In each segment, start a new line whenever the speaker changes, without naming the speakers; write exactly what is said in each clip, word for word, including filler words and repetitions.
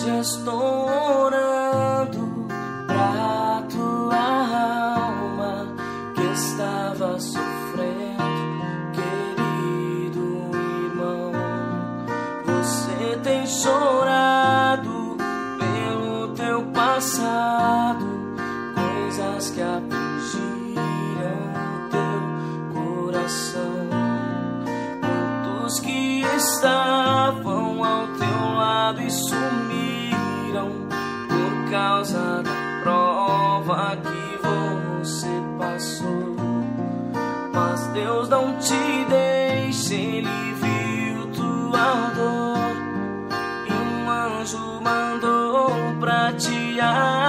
Hoje estou orando pra tua alma que estava sofrendo, querido irmão. Você tem chorado pelo teu passado, coisas que afligiram o teu coração. Muitos que estavam ao teu lado e sumiram por causa da prova que você passou. Mas Deus não te deixa, Ele viu tua dor e um anjo mandou pra te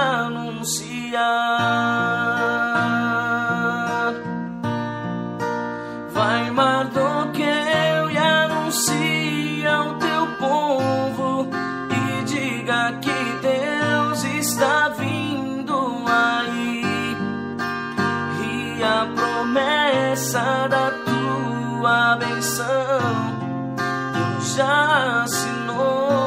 anunciar. Vai, Mardoqueu, e anuncia ao teu povo e diga que Deus está vindo aí, e a promessa da tua benção Deus já assinou.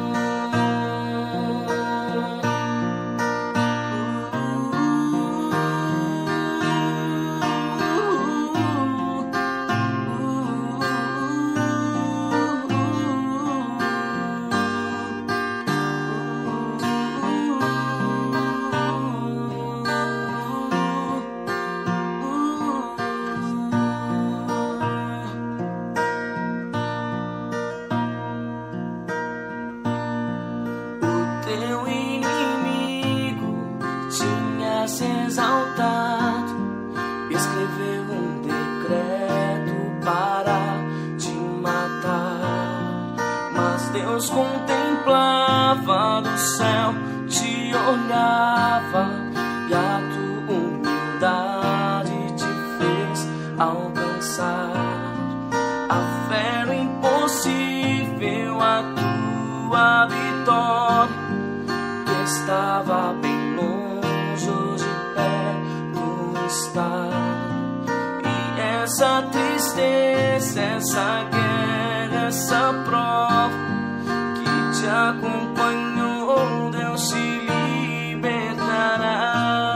Teu inimigo tinha se exaltado, escreveu um decreto para te matar. Mas Deus contemplava do céu, te olhava, e a tua humildade te fez alcançar a fé no impossível, a tua vitória estava bem longe, hoje perto está. E essa tristeza, essa guerra, essa prova que te acompanhou, Deus te libertará.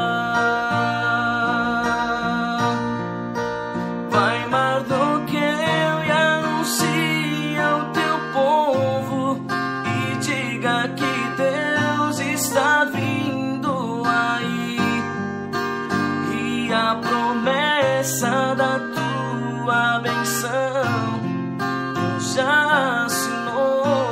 Vai, Mardoqueu, e anuncia ao teu povo e diga que Deus está vindo aí, e a promessa da tua benção Deus já assinou.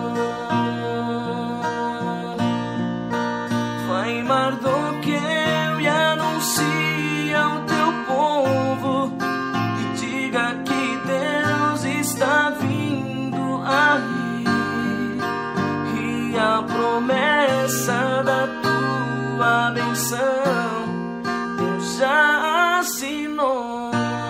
Vai, Mardoqueu, e anuncia ao teu povo e diga que Deus está vindo aí, e a promessa da tua benção Deus já assinou.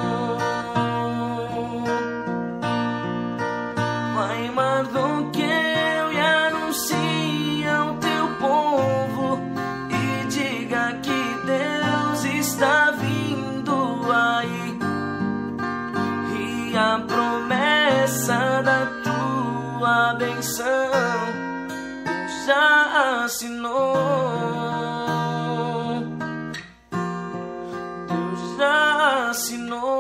Vai, Mardoqueu, e anuncia ao teu povo e diga que Deus está vindo aí, e a promessa da tua benção já assinou. Deus já assinou.